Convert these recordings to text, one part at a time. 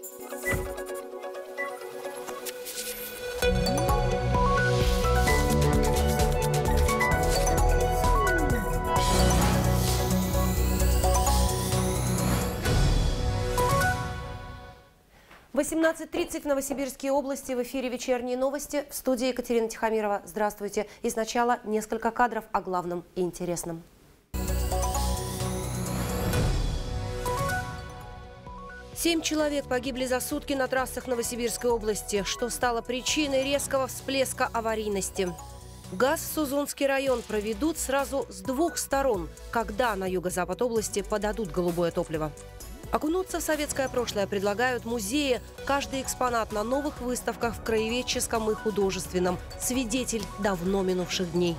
В 18:30 в Новосибирской области в эфире «Вечерние новости». В студии Екатерина Тихомирова. Здравствуйте. И сначала несколько кадров о главном и интересном. Семь человек погибли за сутки на трассах Новосибирской области, что стало причиной резкого всплеска аварийности. ГАЗ в Сузунский район проведут сразу с двух сторон, когда на юго-запад области подадут голубое топливо. Окунуться в советское прошлое предлагают музеи. Каждый экспонат на новых выставках в краеведческом и художественном. Свидетель давно минувших дней.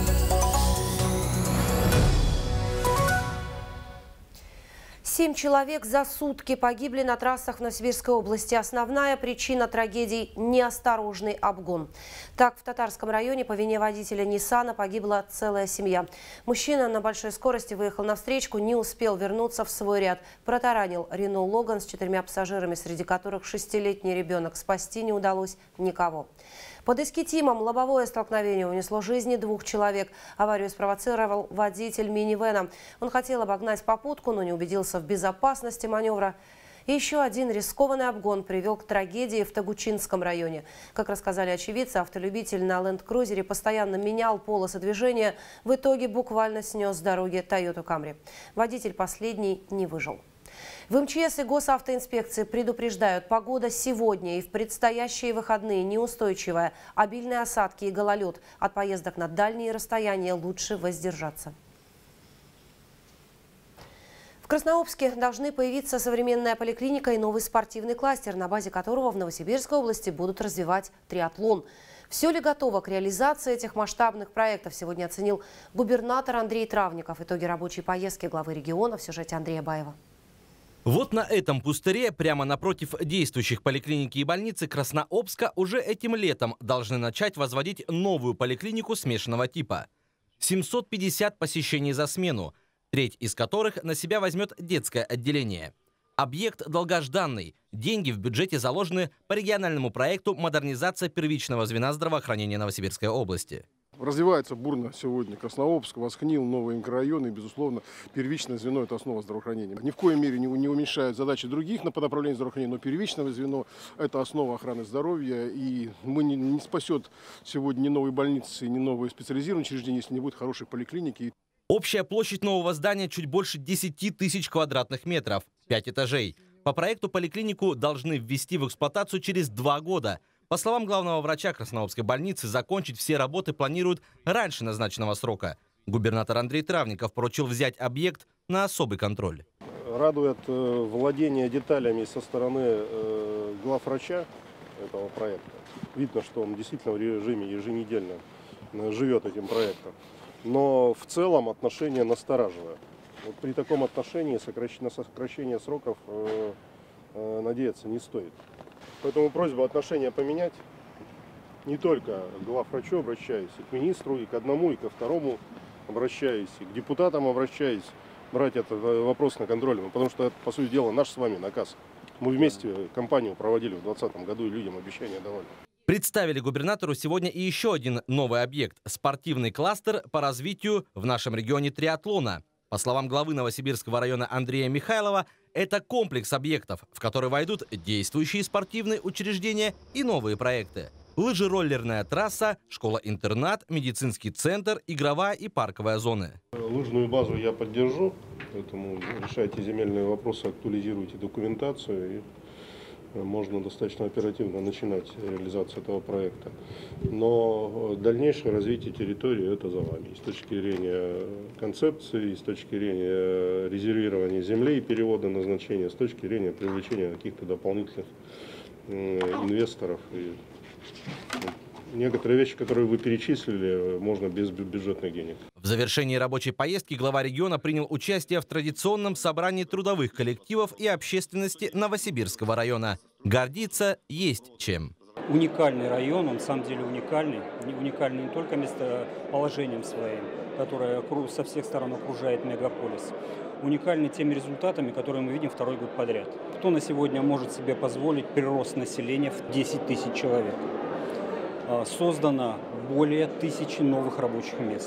Семь человек за сутки погибли на трассах в Новосибирской области. Основная причина трагедий – неосторожный обгон. Так, в Татарском районе по вине водителя Ниссана погибла целая семья. Мужчина на большой скорости выехал на встречку, не успел вернуться в свой ряд. Протаранил Рено Логан с 4 пассажирами, среди которых 6-летний ребенок. Спасти не удалось никого. Под Искитимом лобовое столкновение унесло жизни 2 человек. Аварию спровоцировал водитель минивэна. Он хотел обогнать попутку, но не убедился в безопасности маневра. И еще один рискованный обгон привел к трагедии в Тагучинском районе. Как рассказали очевидцы, автолюбитель на ленд-крузере постоянно менял полосы движения. В итоге буквально снес с дороги Toyota Camry. Водитель последний не выжил. В МЧС и госавтоинспекции предупреждают, погода сегодня и в предстоящие выходные неустойчивая. Обильные осадки и гололед. От поездок на дальние расстояния лучше воздержаться. В Краснообске должны появиться современная поликлиника и новый спортивный кластер, на базе которого в Новосибирской области будут развивать триатлон. Все ли готово к реализации этих масштабных проектов, сегодня оценил губернатор Андрей Травников. Итоги рабочей поездки главы региона в сюжете Андрея Баева. Вот на этом пустыре, прямо напротив действующих поликлиники и больницы Краснообска, уже этим летом должны начать возводить новую поликлинику смешанного типа. 750 посещений за смену, треть из которых на себя возьмет детское отделение. Объект долгожданный. Деньги в бюджете заложены по региональному проекту «Модернизация первичного звена здравоохранения Новосибирской области». Развивается бурно сегодня Краснообск, Восхнил, новые микрорайоны. И, безусловно, первичное звено – это основа здравоохранения. Ни в коей мере не уменьшают задачи других по направлению здравоохранения, но первичное звено – это основа охраны здоровья. И мы не спасет сегодня ни новые больницы, ни новые специализированные учреждения, если не будет хорошей поликлиники. Общая площадь нового здания чуть больше 10 тысяч квадратных метров, 5 этажей. По проекту поликлинику должны ввести в эксплуатацию через 2 года. По словам главного врача Краснообской больницы, закончить все работы планируют раньше назначенного срока. Губернатор Андрей Травников поручил взять объект на особый контроль. Радует владение деталями со стороны главврача этого проекта. Видно, что он действительно в режиме еженедельно живет этим проектом. Но в целом отношение настораживает. Вот при таком отношении на сокращение сроков надеяться не стоит. Поэтому просьба отношения поменять. Не только к главврачу обращаюсь, и к министру, и к одному, и ко второму обращаюсь, и к депутатам обращаюсь. Брать этот вопрос на контроль, потому что это, по сути дела, наш с вами наказ. Мы вместе кампанию проводили в 2020 году и людям обещания давали. Представили губернатору сегодня и еще один новый объект – спортивный кластер по развитию в нашем регионе триатлона. По словам главы Новосибирского района Андрея Михайлова, это комплекс объектов, в который войдут действующие спортивные учреждения и новые проекты. Лыжероллерная трасса, школа-интернат, медицинский центр, игровая и парковая зоны. Лыжную базу я поддержу, поэтому решайте земельные вопросы, актуализируйте документацию, и можно достаточно оперативно начинать реализацию этого проекта. Но дальнейшее развитие территории – это за вами. И с точки зрения концепции, и с точки зрения резервирования земли и перевода назначения, с точки зрения привлечения каких-то дополнительных инвесторов. И некоторые вещи, которые вы перечислили, можно без бюджетных денег. В завершении рабочей поездки глава региона принял участие в традиционном собрании трудовых коллективов и общественности Новосибирского района. Гордиться есть чем. Уникальный район, он на самом деле уникальный. Уникальный не только местоположением своим, которое со всех сторон окружает мегаполис, уникальны теми результатами, которые мы видим второй год подряд. Кто на сегодня может себе позволить прирост населения в 10 тысяч человек? Создано более 1000 новых рабочих мест.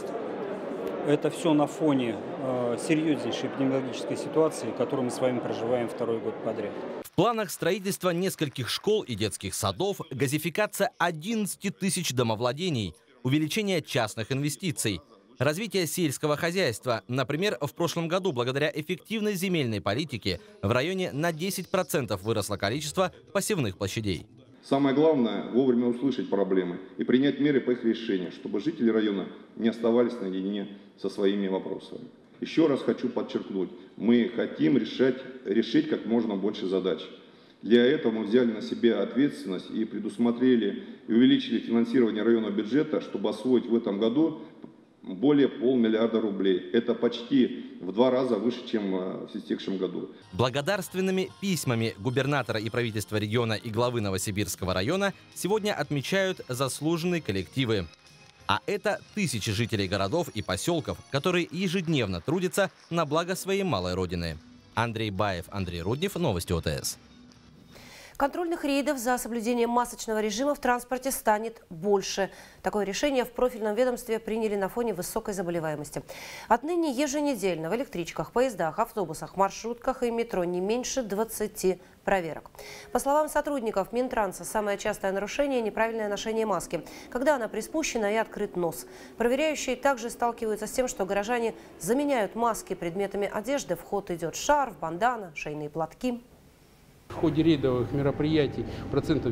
Это все на фоне серьезнейшей эпидемиологической ситуации, которую мы с вами проживаем второй год подряд. В планах строительства нескольких школ и детских садов, газификация 11 тысяч домовладений, увеличение частных инвестиций, развитие сельского хозяйства. Например, в прошлом году благодаря эффективной земельной политике в районе на 10% выросло количество посевных площадей. Самое главное – вовремя услышать проблемы и принять меры по их решению, чтобы жители района не оставались наедине со своими вопросами. Еще раз хочу подчеркнуть, мы хотим решить как можно больше задач. Для этого мы взяли на себя ответственность и предусмотрели и увеличили финансирование районного бюджета, чтобы освоить в этом году более 500 миллиарда рублей. Это почти в 2 раза выше, чем в истекшем году. Благодарственными письмами губернатора и правительства региона и главы Новосибирского района сегодня отмечают заслуженные коллективы. А это тысячи жителей городов и поселков, которые ежедневно трудятся на благо своей малой родины. Андрей Баев, Андрей Руднев, Новости ОТС. Контрольных рейдов за соблюдением масочного режима в транспорте станет больше. Такое решение в профильном ведомстве приняли на фоне высокой заболеваемости. Отныне еженедельно в электричках, поездах, автобусах, маршрутках и метро не меньше 20 проверок. По словам сотрудников Минтранса, самое частое нарушение – неправильное ношение маски, когда она приспущена и открыт нос. Проверяющие также сталкиваются с тем, что горожане заменяют маски предметами одежды. В ход идет шарф, бандана, шейные платки. В ходе рейдовых мероприятий процентов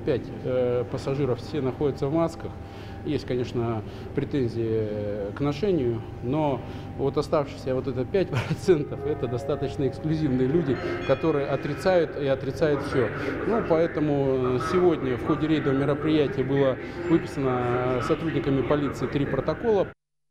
95 пассажиров все находятся в масках. Есть, конечно, претензии к ношению, но вот оставшиеся вот это 5% это достаточно эксклюзивные люди, которые отрицают и отрицают все. Ну, поэтому сегодня в ходе рейдового мероприятия было выписано сотрудниками полиции 3 протокола.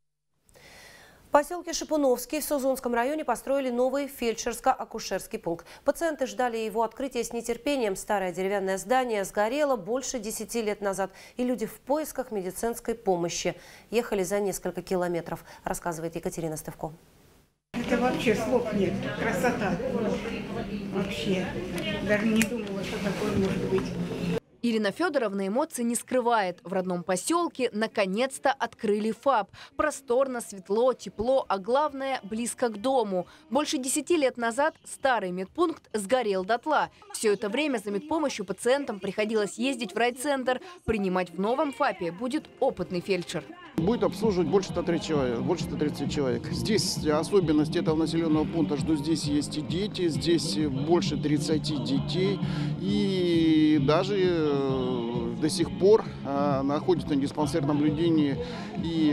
В поселке Шипуновский в Сузунском районе построили новый фельдшерско-акушерский пункт. Пациенты ждали его открытия с нетерпением. Старое деревянное здание сгорело больше 10 лет назад. И люди в поисках медицинской помощи ехали за несколько километров, рассказывает Екатерина Стывко. Это вообще слов нет. Красота. Вообще. Даже не думала, что такое может быть. Ирина Федоровна эмоций не скрывает. В родном поселке наконец-то открыли ФАП. Просторно, светло, тепло, а главное – близко к дому. Больше 10 лет назад старый медпункт сгорел дотла. Все это время за медпомощью пациентам приходилось ездить в райцентр. Принимать в новом ФАПе будет опытный фельдшер. Будет обслуживать больше 130 человек. Здесь особенность этого населенного пункта, что здесь есть и дети, здесь больше 30 детей. И даже до сих пор находится на диспансерном наблюдении и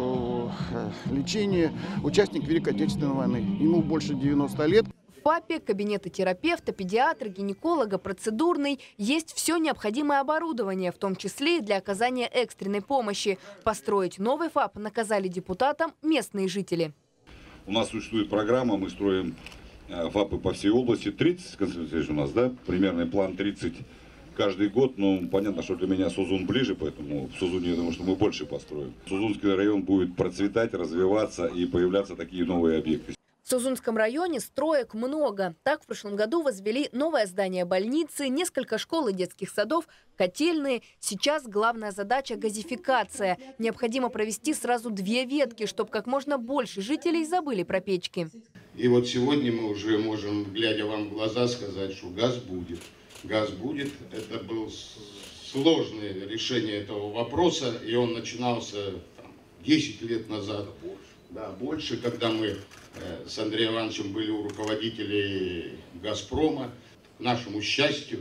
лечении участник Великой Отечественной войны. Ему больше 90 лет. В ФАПе кабинеты терапевта, педиатра, гинеколога, процедурный. Есть все необходимое оборудование, в том числе и для оказания экстренной помощи. Построить новый ФАП наказали депутатам местные жители. У нас существует программа, мы строим ФАПы по всей области. 30, Константин у нас, да? Примерный план 30 каждый год. Но понятно, что для меня Сузун ближе, поэтому в Сузуне, я думаю, что мы больше построим. Сузунский район будет процветать, развиваться и появляться такие новые объекты. В Сузунском районе строек много. Так, в прошлом году возвели новое здание больницы, несколько школ и детских садов, котельные. Сейчас главная задача – газификация. Необходимо провести сразу 2 ветки, чтобы как можно больше жителей забыли про печки. И вот сегодня мы уже можем, глядя вам в глаза, сказать, что газ будет. Газ будет. Это было сложное решение этого вопроса, и он начинался 10 лет назад. Да, больше, когда мы с Андреем Ивановичем были у руководителей «Газпрома». К нашему счастью,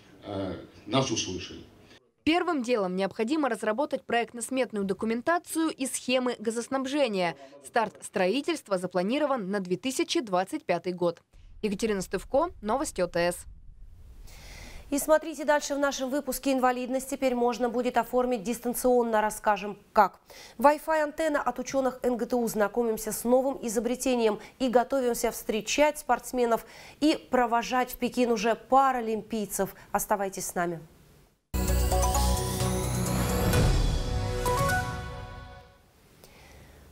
нас услышали. Первым делом необходимо разработать проектно-сметную документацию и схемы газоснабжения. Старт строительства запланирован на 2025 год. Екатерина Стывко, Новости ОТС. И смотрите дальше в нашем выпуске. Инвалидность теперь можно будет оформить дистанционно. Расскажем, как. Wi-Fi антенна от ученых НГТУ. Знакомимся с новым изобретением и готовимся встречать спортсменов и провожать в Пекин уже паралимпийцев. Оставайтесь с нами.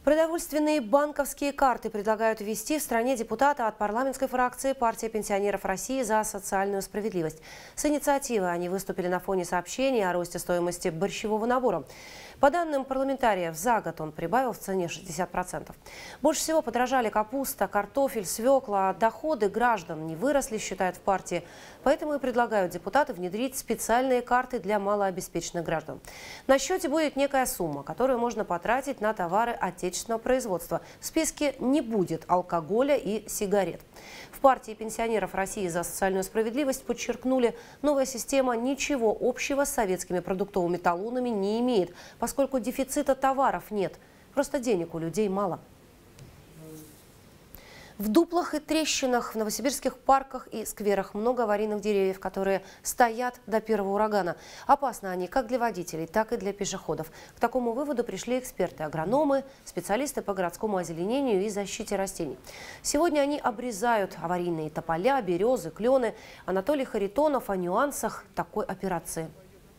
Продовольственные банковские карты предлагают ввести в стране депутаты от парламентской фракции «Партия пенсионеров России за социальную справедливость». С инициативой они выступили на фоне сообщений о росте стоимости борщевого набора. По данным парламентариев, за год он прибавил в цене 60%. Больше всего подорожали капуста, картофель, свекла, а доходы граждан не выросли, считают в партии. Поэтому и предлагают депутаты внедрить специальные карты для малообеспеченных граждан. На счете будет некая сумма, которую можно потратить на товары отечественного производства. В списке не будет алкоголя и сигарет. В партии пенсионеров России за социальную справедливость подчеркнули, новая система ничего общего с советскими продуктовыми талонами не имеет, поскольку дефицита товаров нет, просто денег у людей мало. В дуплах и трещинах в новосибирских парках и скверах много аварийных деревьев, которые стоят до первого урагана. Опасны они как для водителей, так и для пешеходов. К такому выводу пришли эксперты, агрономы, специалисты по городскому озеленению и защите растений. Сегодня они обрезают аварийные тополя, березы, клены. Анатолий Харитонов о нюансах такой операции.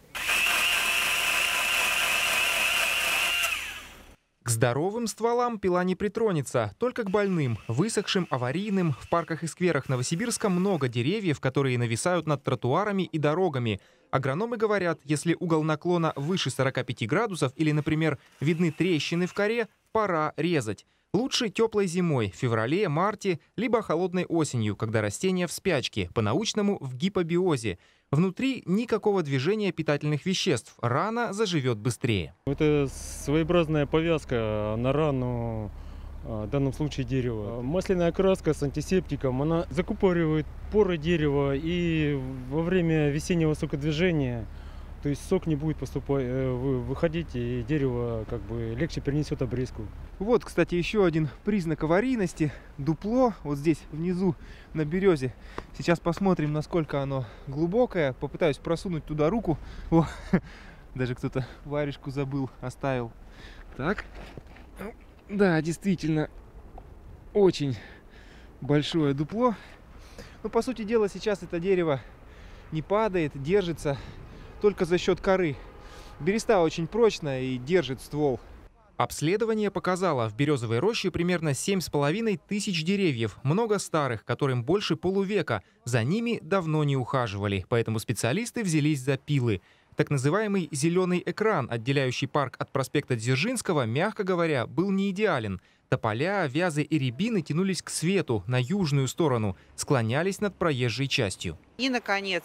К здоровым стволам пила не притронется, только к больным, высохшим, аварийным. В парках и скверах Новосибирска много деревьев, которые нависают над тротуарами и дорогами. Агрономы говорят, если угол наклона выше 45 градусов или, например, видны трещины в коре, пора резать. Лучше теплой зимой, в феврале, марте, либо холодной осенью, когда растения в спячке, по-научному в гипобиозе. Внутри никакого движения питательных веществ, рана заживет быстрее. Это своеобразная повязка на рану, в данном случае дерева. Масляная краска с антисептиком, она закупоривает поры дерева, и во время весеннего сокодвижения, то есть сок не будет выходить, и дерево как бы легче перенесет обрезку. Вот, кстати, еще один признак аварийности. Дупло вот здесь внизу на березе. Сейчас посмотрим, насколько оно глубокое. Попытаюсь просунуть туда руку. О, даже кто-то варежку забыл, оставил. Так. Да, действительно, очень большое дупло. Но, по сути дела, сейчас это дерево не падает, держится только за счет коры. Береста очень прочная и держит ствол. Обследование показало, в березовой роще примерно 7,5 тысяч деревьев. Много старых, которым больше полувека. За ними давно не ухаживали, поэтому специалисты взялись за пилы. Так называемый зеленый экран, отделяющий парк от проспекта Дзержинского, мягко говоря, был не идеален. Тополя, вязы и рябины тянулись к свету, на южную сторону, склонялись над проезжей частью. И, наконец,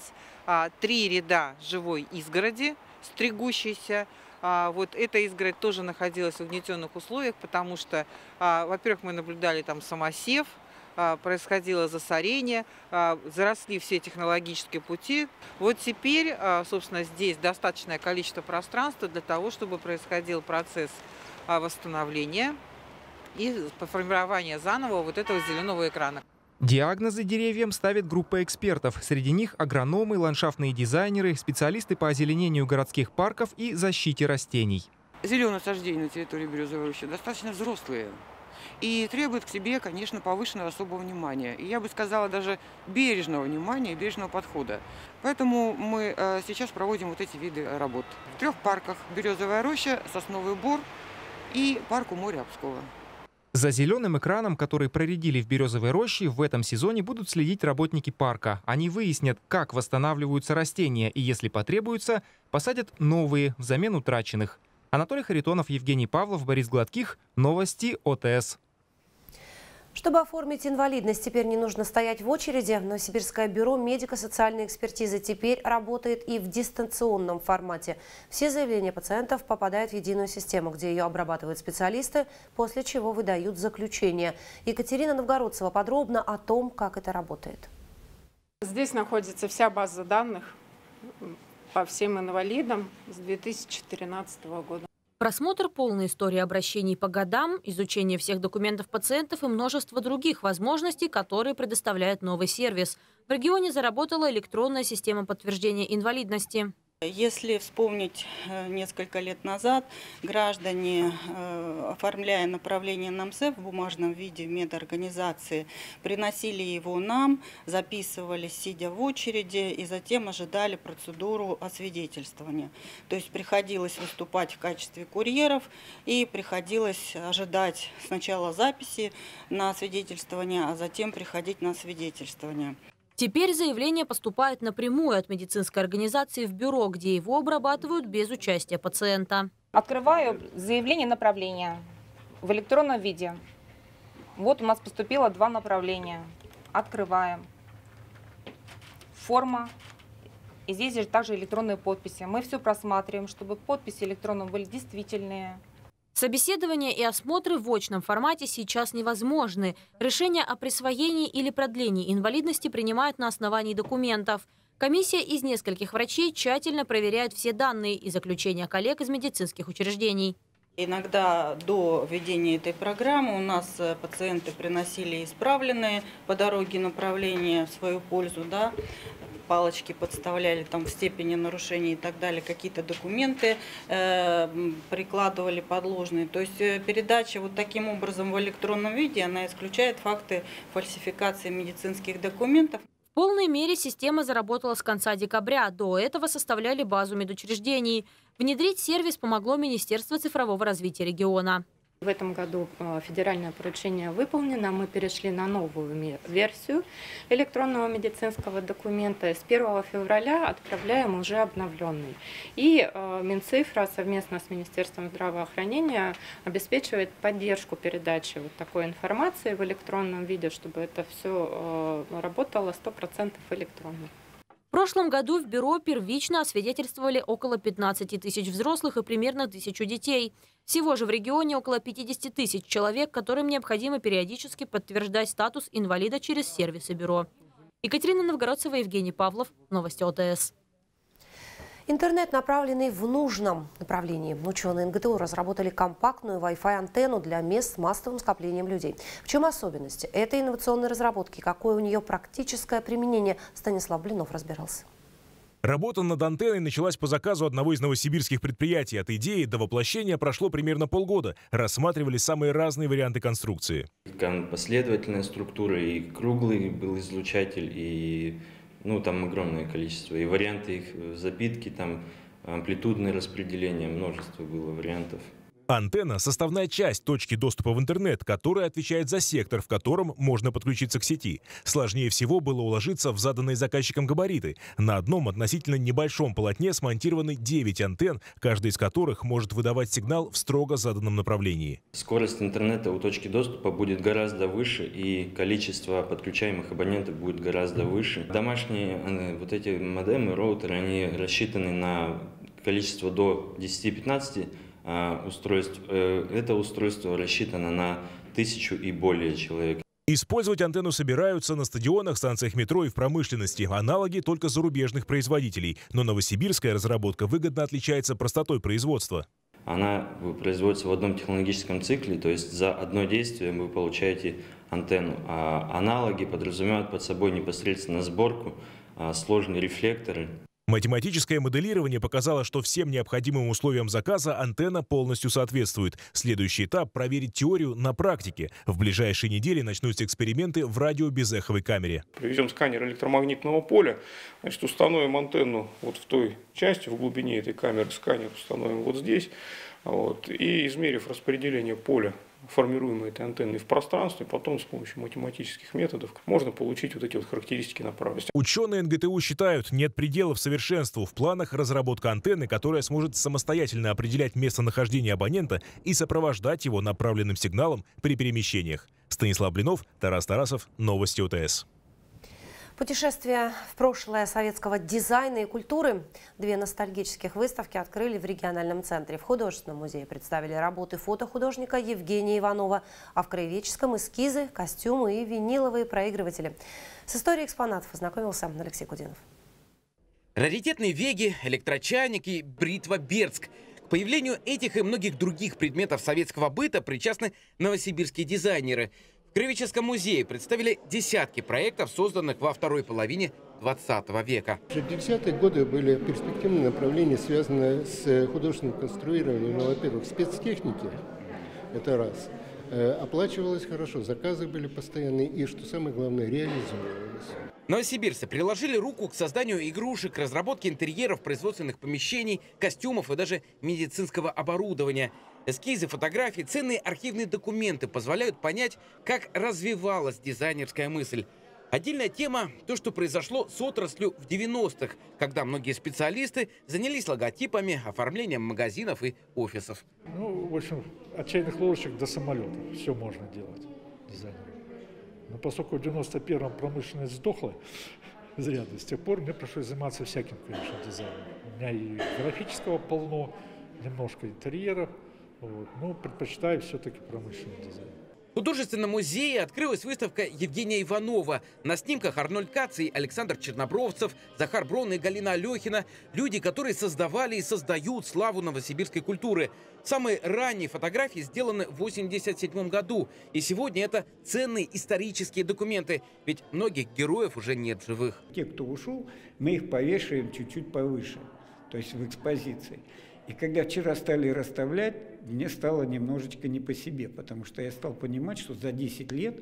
3 ряда живой изгороди, стригущейся. Вот эта изгородь тоже находилась в угнетенных условиях, потому что, во-первых, мы наблюдали там самосев, происходило засорение, заросли все технологические пути. Вот теперь, собственно, здесь достаточное количество пространства для того, чтобы происходил процесс восстановления и формирования заново вот этого зеленого экрана. Диагнозы деревьям ставит группа экспертов. Среди них агрономы, ландшафтные дизайнеры, специалисты по озеленению городских парков и защите растений. Зеленые насаждения на территории березовой рощи достаточно взрослые и требуют к себе, конечно, повышенного особого внимания. И я бы сказала, даже бережного внимания, бережного подхода. Поэтому мы сейчас проводим вот эти виды работ. В 3 парках: Березовая роща, Сосновый Бор и парк у моря Обского. За зеленым экраном, который проредили в Березовой роще, в этом сезоне будут следить работники парка. Они выяснят, как восстанавливаются растения, и, если потребуется, посадят новые взамен утраченных. Анатолий Харитонов, Евгений Павлов, Борис Гладких. Новости ОТС. Чтобы оформить инвалидность, теперь не нужно стоять в очереди. Новосибирское бюро медико-социальной экспертизы теперь работает и в дистанционном формате. Все заявления пациентов попадают в единую систему, где ее обрабатывают специалисты, после чего выдают заключение. Екатерина Новгородцева подробно о том, как это работает. Здесь находится вся база данных по всем инвалидам с 2013 года. Просмотр полной истории обращений по годам, изучение всех документов пациентов и множество других возможностей, которые предоставляет новый сервис. В регионе заработала электронная система подтверждения инвалидности. Если вспомнить несколько лет назад, граждане, оформляя направление на МСЭФ в бумажном виде в медорганизации, приносили его нам, записывались, сидя в очереди, и затем ожидали процедуру освидетельствования. То есть приходилось выступать в качестве курьеров и приходилось ожидать сначала записи на освидетельствование, а затем приходить на освидетельствование. Теперь заявление поступает напрямую от медицинской организации в бюро, где его обрабатывают без участия пациента. Открываю заявление направления в электронном виде. Вот у нас поступило 2 направления. Открываем. Форма. И здесь же также электронные подписи. Мы все просматриваем, чтобы подписи электронные были действительные. Собеседование и осмотры в очном формате сейчас невозможны. Решение о присвоении или продлении инвалидности принимают на основании документов. Комиссия из нескольких врачей тщательно проверяет все данные и заключения коллег из медицинских учреждений. Иногда до введения этой программы у нас пациенты приносили исправленные по дороге направления в свою пользу, да, палочки подставляли там в степени нарушения и так далее, какие-то документы прикладывали подложные. То есть передача вот таким образом в электронном виде, она исключает факты фальсификации медицинских документов. В полной мере система заработала с конца декабря. До этого составляли базу медучреждений. Внедрить сервис помогло Министерство цифрового развития региона. В этом году федеральное поручение выполнено. Мы перешли на новую версию электронного медицинского документа. С 1 февраля отправляем уже обновленный. И Минцифра совместно с Министерством здравоохранения обеспечивает поддержку передачи вот такой информации в электронном виде, чтобы это все работало 100% электронно. В прошлом году в бюро первично освидетельствовали около 15 тысяч взрослых и примерно 1000 детей. Всего же в регионе около 50 тысяч человек, которым необходимо периодически подтверждать статус инвалида через сервисы бюро. Екатерина Новгородцева, Евгений Павлов. Новости ОТС. Интернет, направленный в нужном направлении. Ученые НГТУ разработали компактную Wi-Fi антенну для мест с массовым скоплением людей. В чем особенности этой инновационной разработки? Какое у нее практическое применение? Станислав Блинов разбирался. Работа над антенной началась по заказу одного из новосибирских предприятий. От идеи до воплощения прошло примерно полгода. Рассматривали самые разные варианты конструкции. Последовательная структура, и круглый был излучатель, и там огромное количество. И варианты их запитки, там амплитудное распределение, множество было вариантов. Антенна – составная часть точки доступа в интернет, которая отвечает за сектор, в котором можно подключиться к сети. Сложнее всего было уложиться в заданные заказчиком габариты. На одном относительно небольшом полотне смонтированы 9 антенн, каждая из которых может выдавать сигнал в строго заданном направлении. Скорость интернета у точки доступа будет гораздо выше, и количество подключаемых абонентов будет гораздо выше. Домашние вот эти модемы, роутеры, они рассчитаны на количество до 10-15 устройств. Это устройство рассчитано на 1000 и более человек. Использовать антенну собираются на стадионах, станциях метро и в промышленности. Аналоги только зарубежных производителей. Но новосибирская разработка выгодно отличается простотой производства. Она производится в одном технологическом цикле, то есть за одно действие вы получаете антенну. А аналоги подразумевают под собой непосредственно сборку, сложные рефлекторы. Математическое моделирование показало, что всем необходимым условиям заказа антенна полностью соответствует. Следующий этап – проверить теорию на практике. В ближайшие недели начнутся эксперименты в радиобезэховой камере. Привезем сканер электромагнитного поля, установим антенну вот в той части, в глубине этой камеры, сканер установим вот здесь, и измерив распределение поля, формируемой этой антенны в пространстве, потом с помощью математических методов можно получить вот эти характеристики направленности. Ученые НГТУ считают, нет пределов совершенству. В планах разработка антенны, которая сможет самостоятельно определять местонахождение абонента и сопровождать его направленным сигналом при перемещениях. Станислав Блинов, Тарас Тарасов. Новости ОТС. Путешествие в прошлое советского дизайна и культуры. 2 ностальгических выставки открыли в региональном центре. В художественном музее представили работы фотохудожника Евгения Иванова, а в краеведческом эскизы, костюмы и виниловые проигрыватели. С историей экспонатов ознакомился Алексей Кудинов. Раритетные веги, электрочайник и бритва Бердск. К появлению этих и многих других предметов советского быта причастны новосибирские дизайнеры. В краеведческом музее представили десятки проектов, созданных во второй половине 20 века. 60-е годы были перспективные направления, связанные с художественным конструированием. Ну, во-первых, спецтехники, это раз. Оплачивалось хорошо, заказы были постоянные и, что самое главное, реализовывалось. Новосибирцы приложили руку к созданию игрушек, разработке интерьеров, производственных помещений, костюмов и даже медицинского оборудования. Эскизы, фотографии, ценные архивные документы позволяют понять, как развивалась дизайнерская мысль. Отдельная тема – то, что произошло с отраслью в 90-х, когда многие специалисты занялись логотипами, оформлением магазинов и офисов. Ну, в общем, от чайных ложечек до самолетов все можно делать дизайнеру. Но поскольку в 91-м промышленность сдохла изрядно, с тех пор мне пришлось заниматься всяким, конечно, дизайном. У меня и графического полно, немножко интерьеров, вот, но предпочитаю все-таки промышленный дизайн. В художественном музее открылась выставка Евгения Иванова. На снимках Арнольд Каций, Александр Чернобровцев, Захар Брон и Галина Алехина. Люди, которые создавали и создают славу новосибирской культуры. Самые ранние фотографии сделаны в 1987 году. И сегодня это ценные исторические документы. Ведь многих героев уже нет в живых. Те, кто ушел, мы их повешаем чуть-чуть повыше, то есть в экспозиции. И когда вчера стали расставлять, мне стало немножечко не по себе, потому что я стал понимать, что за 10 лет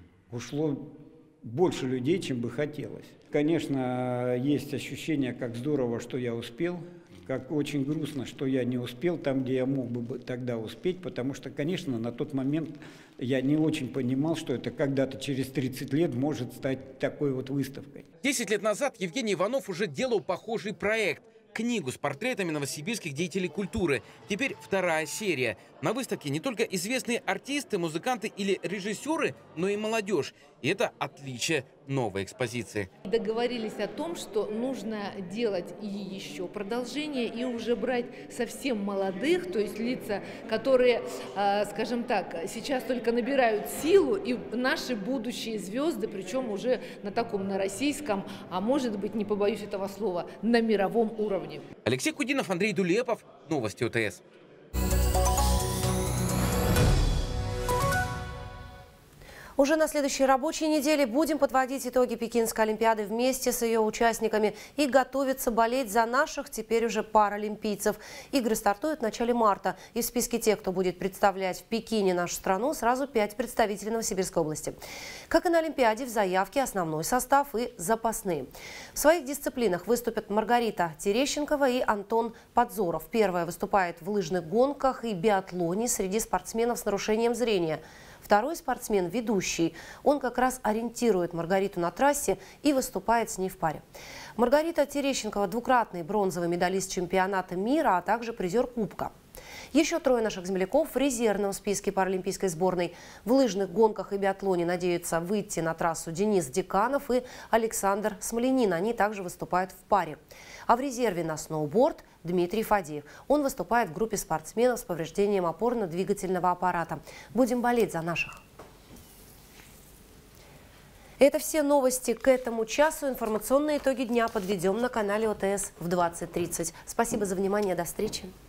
ушло больше людей, чем бы хотелось. Конечно, есть ощущение, как здорово, что я успел, как очень грустно, что я не успел там, где я мог бы тогда успеть, потому что, конечно, на тот момент я не очень понимал, что это когда-то через 30 лет может стать такой вот выставкой. 10 лет назад Евгений Иванов уже делал похожий проект. Книгу с портретами новосибирских деятелей культуры. Теперь вторая серия. На выставке не только известные артисты, музыканты или режиссеры, но и молодежь. И это отличие новой экспозиции. Договорились о том, что нужно делать и еще продолжение, и уже брать совсем молодых, то есть лица, которые, скажем так, сейчас только набирают силу, и наши будущие звезды, причем уже на таком, на российском, а может быть, не побоюсь этого слова, на мировом уровне. Алексей Кудинов, Андрей Дулепов. Новости ОТС. Уже на следующей рабочей неделе будем подводить итоги Пекинской Олимпиады вместе с ее участниками и готовиться болеть за наших теперь уже паралимпийцев. Игры стартуют в начале марта. И в списке тех, кто будет представлять в Пекине нашу страну, сразу 5 представителей Новосибирской области. Как и на Олимпиаде, в заявке основной состав и запасные. В своих дисциплинах выступят Маргарита Терещенкова и Антон Подзоров. Первая выступает в лыжных гонках и биатлоне среди спортсменов с нарушением зрения. Второй спортсмен – ведущий. Он как раз ориентирует Маргариту на трассе и выступает с ней в паре. Маргарита Терещенкова – двукратный бронзовый медалист чемпионата мира, а также призер Кубка. Еще 3 наших земляков в резервном списке паралимпийской сборной. В лыжных гонках и биатлоне надеются выйти на трассу Денис Деканов и Александр Смоленин. Они также выступают в паре. А в резерве на сноуборд Дмитрий Фадеев. Он выступает в группе спортсменов с повреждением опорно-двигательного аппарата. Будем болеть за наших. Это все новости к этому часу. Информационные итоги дня подведем на канале ОТС в 20:30. Спасибо за внимание. До встречи.